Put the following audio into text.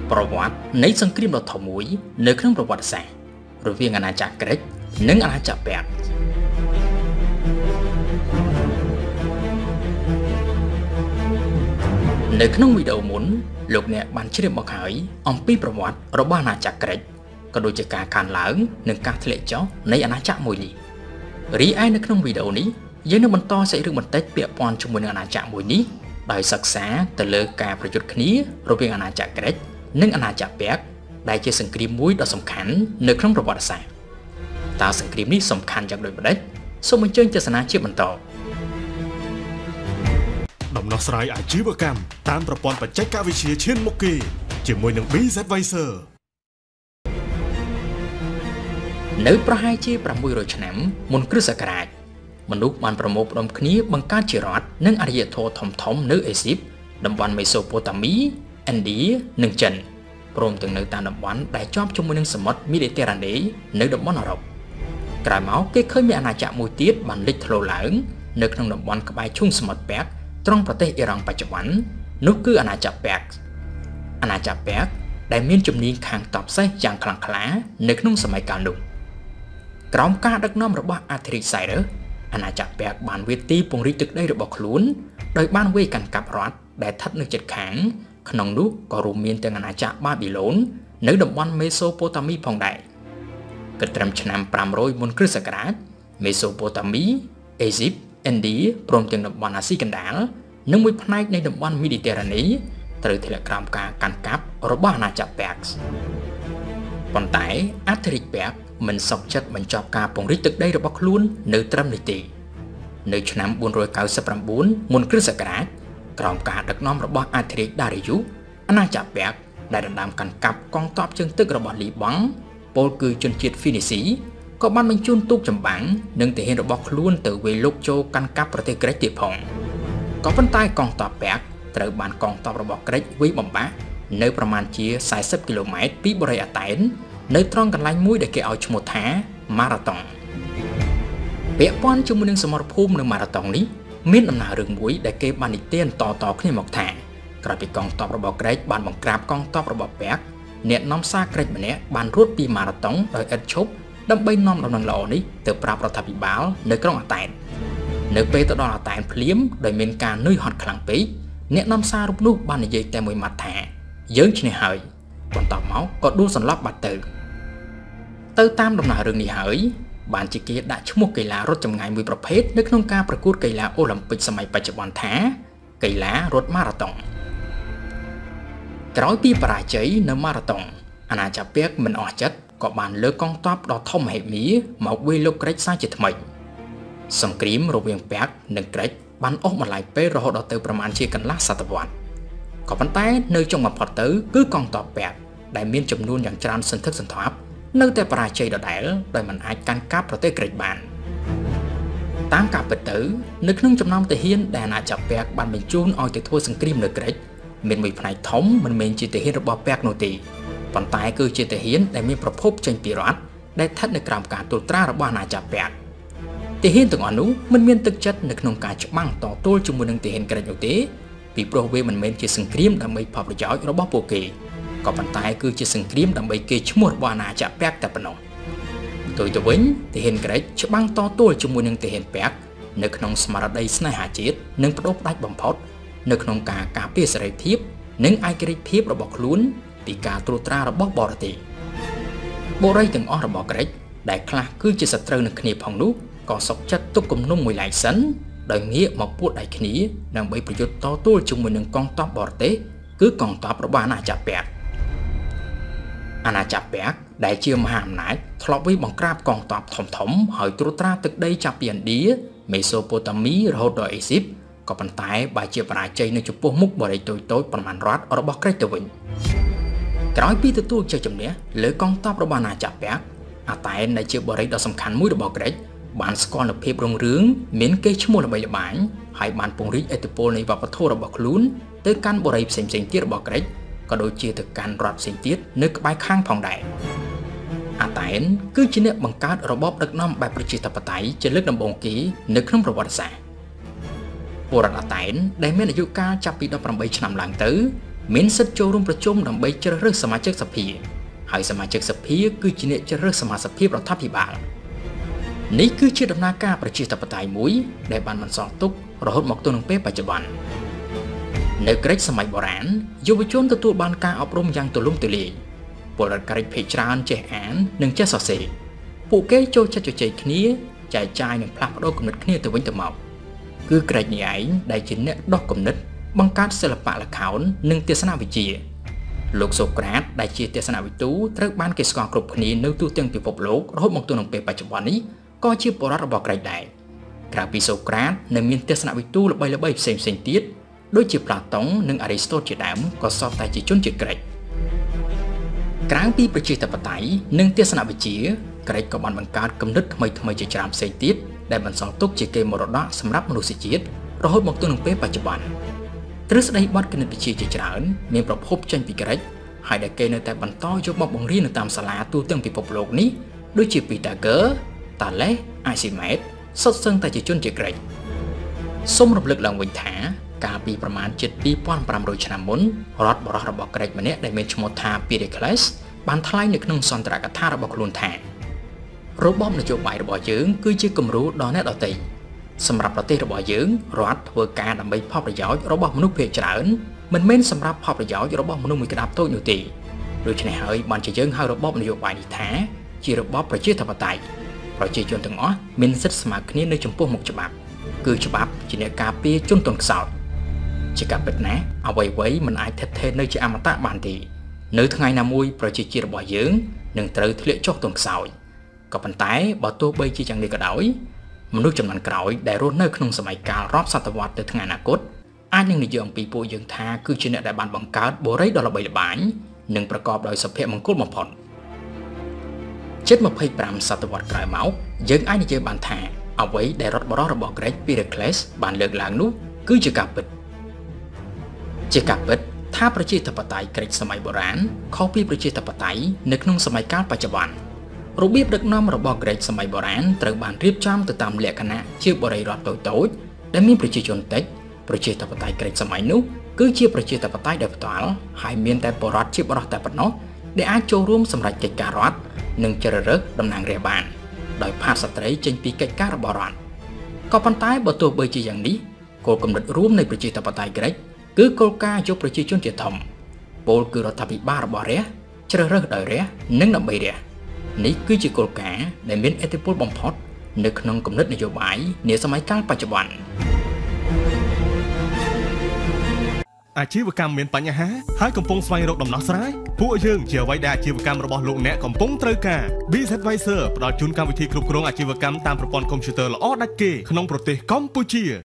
ប្រវត្តិនៃសង្គ្រាមដ៏ធំមួយនៅក្នុងប្រវត្តិសាស្ត្ររវាងអាណាចក្រក្រិកនិងអាណាចក្រពាក់នៅក្នុងវីដេអូមុនលោកអ្នកបានជ្រាបមកហើយអំពីប្រវត្តិរបស់អាណាចក្រក្រិកក៏ដូចជាការកើនឡើងនិងការធ្លាក់ចុះនៃអាណាចក្រមួយនេះរីឯនៅក្នុងវីដេអូនេះយើងនឹងបន្តសាច់រឿងបន្តិចពាក់ព័ន្ធជាមួយនឹងអាណាចក្រមួយនេះដោយសិក្សាទៅលើការប្រយុទ្ធគ្នារវាងអាណាចក្រក្រិកនិងអាណាចក្រពាក់ដែលជាសង្គ្រាមមួយដ៏សំខាន់នៅក្នុងប្រវត្តិសាស្ត្រតើសង្គ្រាមនេះសំខាន់យ៉ាងដូចម្តេចសូមអញ្ជើញទស្សនាជាបន្តដំណោះស្រាយអាជីវកម្មតាមប្រព័ន្ធបច្ចេកវិទ្យាឈានមុខគេជាមួយនឹង BZadvisor នៅប្រហែលជា600ឆ្នាំមុនគ្រិស្តសករាជមនុស្សបានប្រមូលផ្ដុំគ្នាបង្កើតជារដ្ឋនិងអរិយធម៌ធំៗនៅអេស៊ីបតំបន់មេសូប៉ូតាមីឥណ្ឌានិងចិនព្រមទាំងនៅតាមតំបន់ដែលជាប់ជាមួយនឹងសមុទ្រមីឌីទែរ៉ាណេនៅតំបន់អឺរ៉ុបក្រោយមកគេឃើញមានអាណាចក្រមួយទៀតបានលេចធ្លោឡើងនៅក្នុងតំបន់ក្បែរឈូងសមុទ្រពាក់ត្រង់ប្រទេសអ៊ីរ៉ង់បច្ចុប្បន្ននោះគឺអាណាចក្រពាក់អាណាចក្រពាក់ដែលមានជំនាញខាងតបសេះយ៉ាងខ្លាំងក្លានៅក្នុងសម័យកាលនោះក្រោមការដឹកនាំរបស់ Arthric-Cyrus អាណាចក្រពាក់បានវាយទីពង្រីកទឹកដីរបស់ខ្លួនដោយបានវាយកាន់កាប់រដ្ឋដែលស្ថិតនៅជិតខាងក្នុងនោះក៏រួមមានទាំងអាណាចក្របាប៊ីឡូននៅតំបន់មេសូប៉ូតាមីផងដែរគិតត្រឹមឆ្នាំ500មុនគ្រិស្តសករាជមេសូប៉ូតាមីអេស៊ីបឥណ្ឌាព្រមទាំងតំបន់អាស៊ីកណ្ដាលនិងមួយផ្នែកនៃតំបន់មីឌីទែរ៉ាណេត្រូវធ្លាក់ក្រោមការកាន់កាប់របស់អាណាចក្រពាក់ប៉ុន្តែ Arthric ពាក់មិនសុខចិត្តបញ្ចប់ការពង្រីកទឹកដីរបស់ខ្លួននៅត្រឹមនេះទេនៅឆ្នាំ499មុនគ្រិស្តសករាជក្រោមការដឹកនាំរបស់ Arthric Darius អាណាចក្រពាក់ដែលដណ្ដើមកាន់កាប់កងទ័ពជើងទឹករបស់លីបង់ពលគឺជនជាតិហ្វីនីស៊ីក៏បានបញ្ជូនទូកចម្បាំងនិងទាហានរបស់ខ្លួនទៅវាយលុកចូលកាន់កាប់ប្រទេសក្រិកទៀតផងក៏ប៉ុន្តែកងទ័ពពាក់ត្រូវបានកងទ័ពរបស់ក្រិកវាយបំបាក់នៅប្រមាណជា40គីឡូម៉ែត្រពីបូរីអាតែននៅត្រង់កន្លែងមួយដែលគេឲ្យឈ្មោះថាម៉ារ៉ាតុងពាក់ព័ន្ធជាមួយនឹងសមរភូមិនៅម៉ារ៉ាតុងនេះមានដំណើររឿងមួយដែលគេបាននិទានតគ្នាមកថាក្រោយពីកងទ័ពរបស់ក្រិកបានបង្ក្រាបកងទ័ពរបស់ពាក់អ្នកនាំសារក្រិកម្នាក់បានរត់ពីម៉ារ៉ាតុងដោយឥតឈប់ដើម្បីនាំដំណឹងល្អនេះទៅប្រាប់រដ្ឋាភិបាលនៅក្រុងអាតែននៅពេលទៅដល់អាតែនភ្លាមដោយមានការនឿយហត់ខ្លាំងពេកអ្នកនាំសាររូបនោះបាននិយាយតែមួយម៉ាត់ថាយើងឈ្នះហើយបន្ទាប់មកក៏ដួលសន្លប់បាត់ទៅតាមដំណើររឿងនេះហើយបានជាគេដាក់ឈ្មោះកីឡារត់ចម្ងាយមួយប្រភេទនៅក្នុងការប្រកួតកីឡាអូឡ িম্প ិកសម័យបច្ចុប្បន្នថាកីឡារត់ម៉ារ៉ាតុងក្រោយពីបរាជ័យនៅម៉ារ៉ាតុងអាណាចក្រពាក់មិនអស់ចិត្តក៏បានលើកកងទ័ពដ៏ធំមហិមាមកវាយលុកក្រិកសាជាថ្មីសង្គ្រាមរវាងពាក់និងក្រិកបានអស់បន្លាយពេលរហូតដល់ទៅប្រមាណជាកន្លះសតវត្សក៏ប៉ុន្តែនៅចុងបំផុតទៅគឺកងទ័ពពាក់ដែលមានចំនួនយ៉ាងច្រើនសន្ធឹកសន្ធាប់នៅតែបរាជ័យដដែលដោយមិនអាចកាន់កាប់ប្រទេសក្រិកបានតាមការពិតទៅនៅក្នុងចំណោមទាហានដែលអាណាចក្រពាក់បានបញ្ជូនឲ្យទៅធ្វើសង្គ្រាមនៅក្រិកមានមួយផ្នែកធំមិនមែនជាទាហានរបស់ពាក់នោះទេប៉ុន្តែគឺជាទាហានដែលមានប្រភពចេញពីរដ្ឋដែលស្ថិតនៅក្រោមការត្រួតត្រារបស់អាណាចក្រពាក់ទាហានទាំងអស់នោះមិនមានទឹកចិត្តនៅក្នុងការច្បាំងតទល់ជាមួយនឹងទាហានក្រិកនោះទេពីព្រោះវាមិនមែនជាសង្គ្រាមដើម្បីផលប្រយោជន៍របស់ពួកគេក៏ប៉ុន្តែគឺជាសង្គ្រាមដើម្បីកេរ្តិ៍ឈ្មោះរបស់អាណាចក្រពាក់តែប៉ុណ្ណោះផ្ទុយទៅវិញទាហានក្រិកច្បាំងតទល់ជាមួយនឹងទាហានពាក់នៅក្នុងស្មារតីស្នេហាជាតិនិងបដូរផ្ដាច់បំផុតនៅក្នុងការការពារសេរីភាពនិងឯករាជ្យភាពរបស់ខ្លួនពីការត្រួតត្រារបស់បរទេសបុរីទាំងអស់របស់ក្រិកដែលខ្លះគឺជាសត្រូវនឹងគ្នាផងនោះក៏សុខចិត្តទុកគំនុំមួយឡែកសិនដោយងាកមកពួតដៃគ្នាដើម្បីប្រយុទ្ធតទល់ជាមួយនឹងកងទ័ពបរទេសគឺកងទ័ពរបស់អាណាចក្រពាក់អាណាចក្រពាក់ដែលជាមហាអំណាចធ្លាប់វាយបង្ក្រាបកងទ័ពធំហើយត្រួតត្រាទឹកដីចាប់ពីឥណ្ឌាមេសូប៉ូតាមីរហូតដល់អេស៊ីបក៏ប៉ុន្តែបើជាបរាជ័យនៅចំពោះមុខបរិយាតូចៗប្រមាណរដ្ឋរបស់ក្រិកទៅវិញក្រោយពីទទួលជ័យជំនះលើកងទ័ពរបស់អាណាចក្រពាក់អាតែនដែលជាបរិយាដ៏សំខាន់មួយរបស់ក្រិកបានស្គាល់នូវភាពរុងរឿងមានកេរ្តិ៍ឈ្មោះល្បីល្បាញហើយបានពង្រីកឥទ្ធិពលនៃវប្បធម៌របស់ខ្លួនទៅកាន់បរិយាផ្សេងៗទៀតរបស់ក្រិកក៏ដូចជាទៅកាន់រដ្ឋផ្សេងទៀតនៅក្បែរខាងផងដែរអាតែនគឺជាអ្នកបង្កើតរបបដឹកនាំបែបប្រជាធិបតេយ្យជាលើកដំបូងគេនៅក្នុងប្រវត្តិសាស្ត្រពលរដ្ឋអាតែនដែលមានអាយុកាលចាប់ពី18ឆ្នាំឡើងទៅមានសិទ្ធិចូលរួមប្រជុំដើម្បីជ្រើសរើសសមាជិកសភាហើយសមាជិកសភាគឺជាអ្នកជ្រើសរើសសមាជិករដ្ឋាភិបាលនេះគឺជាដំណើរការប្រជាធិបតេយ្យមួយដែលបានបន្សល់ទុករហូតមកទល់នឹងពេលបច្ចុប្បន្ននៅក្រិចសម័យបុរាណយុវជនទទួលបានការអប់រំយ៉ាងទូលំទូលាយពលរដ្ឋក្រិចភាគច្រើនចេះអាននិងចេះសរសេរពួកគេចូលចិត្តជជែកគ្នាចែកចាយនិងផ្លាស់ប្ដូរគំនិតគ្នាទៅវិញទៅមកគឺក្រិចនេះឯងដែលជាអ្នកដោះគំនិតបង្កើតសិល្បៈល្ខោននិងទស្សនវិជ្ជាលោកសូក្រាតដែលជាទស្សនវិទូត្រូវបានគេស្គាល់គ្រប់គ្នានៅទូទាំងពិភពលោករហូតមកទល់នឹងពេលបច្ចុប្បន្ននេះក៏ជាបរិបទរបស់ក្រិចដែរក្រៅពីសូក្រាតនៅមានទស្សនវិទូល្បីៗផ្សេងៗទៀតដូចជាប្លាតុងនិងអារីស្តូតជាដើមក៏សុទ្ធតែជាជនជាតិក្រិចក្រៅពីប្រជាធិបតេយ្យនិងទស្សនវិជ្ជាក្រិចក៏បានបង្កើតគំនិតថ្មីៗជាច្រើនផ្សេងទៀតដែលបន្សល់ទុកជាកេរមរតកសម្រាប់មនុស្សជាតិរហូតមកទល់នឹងពេលបច្ចុប្បន្នទ្រឹស្ដីបទគណិតវិទ្យាជាច្រើនមានប្រភពចេញពីក្រិចហើយដែលគេនៅតែបន្តយកមកបង្រៀននៅតាមសាលាទូទាំងពិភពលោកនេះដូចជា Pythagoras, Thales, Archimedes សុទ្ធសឹងតែជាជនជាតិក្រិចសូមរំលឹកឡើងវិញថាកាលពីប្រមាណជិត 2500 ឆ្នាំមុនរដ្ឋបរោះរបស់ក្រិចម្នាក់ដែលមានឈ្មោះថា Pericles បានថ្លែងនៅក្នុងសន្ទរកថារបស់ខ្លួនថារបបនយោបាយរបស់យើងគឺជាគំរូដល់អ្នកដទៃសម្រាប់ប្រទេសរបស់យើងរដ្ឋធ្វើការដើម្បីផលប្រយោជន៍របស់មនុស្សភាគច្រើនមិនមែនសម្រាប់ផលប្រយោជន៍របស់មនុស្សមួយក្តាប់តូចនោះទេដូច្នេះហើយបានជាយើងហៅរបបនយោបាយនេះថាជារបបប្រជាធិបតេយ្យប្រជាជនទាំងអស់មានសិទ្ធិស្មើគ្នានៅចំពោះមុខច្បាប់គឺច្បាប់ជាអ្នកការពារជនទន់ខ្សោយជាការពិតណាស់អ្វីៗមិនអាចថិតថេរនៅជាអមតៈបានទេនៅថ្ងៃណាមួយប្រជាជាតិរបស់យើងនឹងត្រូវធ្លាក់ចុះទន់ខ្សោយក៏ប៉ុន្តែបើទោះបីជាយ៉ាងនេះក៏ដោយមនុស្សចំនួនក្រោយដែលរស់នៅក្នុងសម័យកាលរាប់សតវត្សទៅថ្ងៃអនាគតអាចនឹងនិយាយអំពីពួកយើងថាគឺជាអ្នកដែលបានបង្កើតបុរីដ៏ល្បីល្បាញនិងប្រកបដោយសុភមង្គលបំផុតជិត25សតវត្សក្រោយមកយើងអាចនិយាយបានថាអ្វីដែលរដ្ឋបរោះរបស់ក្រិច Pericles បានលើកឡើងនោះគឺជាការពិតថាប្រជាធិបតេយ្យក្រិចសម័យបុរាណខុសពីប្រជាធិបតេយ្យនៅក្នុងសម័យកាលបច្ចុប្បន្នរបៀបដឹកនាំរបស់ក្រិចសម័យបុរាណត្រូវបានរៀបចំទៅតាមលក្ខណៈជាបរិរដ្ឋតូចៗដែលមានប្រជាជនតិចប្រជាធិបតេយ្យក្រិចសម័យនោះគឺជាប្រជាធិបតេយ្យដែលផ្ទាល់ហើយមានតែបរិរដ្ឋជាបរិសតែប៉ុណ្ណោះដែលអាចចូលរួមសម្រេចកិច្ចការរដ្ឋនិងជ្រើសរើសតំណាងរាស្ត្របានដោយផាកស្ត្រីចេញពីកិច្ចការរបស់រដ្ឋក៏ប៉ុន្តែបើទោះបីជាយ៉ាងនេះគោលគំនិតរួមនៃប្រជាធិបតេយ្យក្រិចគឺគោលការណ៍យកប្រជាជនជាធំពលគឺរដ្ឋាភិបាលរបស់រាស្ត្រជ្រើសរើសដោយរាស្ត្រនិងដើម្បីរាស្ត្រនេះគឺជាគោលការណ៍ដែលមានឥទ្ធិពលបំផុតនៅក្នុងគំនិតនយោបាយនាសម័យកាលបច្ចុប្បន្នអាជីវកម្មមានបញ្ហាហើយកំពុងស្វែងរកដំណោះស្រាយពួកយើងជាអ្វីដែលអាជីវកម្មរបស់លោកអ្នកកំពុងត្រូវការ BizAdvisor ផ្ដល់ជូនកម្មវិធីគ្រប់គ្រងអាជីវកម្មតាមប្រព័ន្ធកុំព្យូទ័រល្អដាច់គេក្នុងប្រទេសកម្ពុជា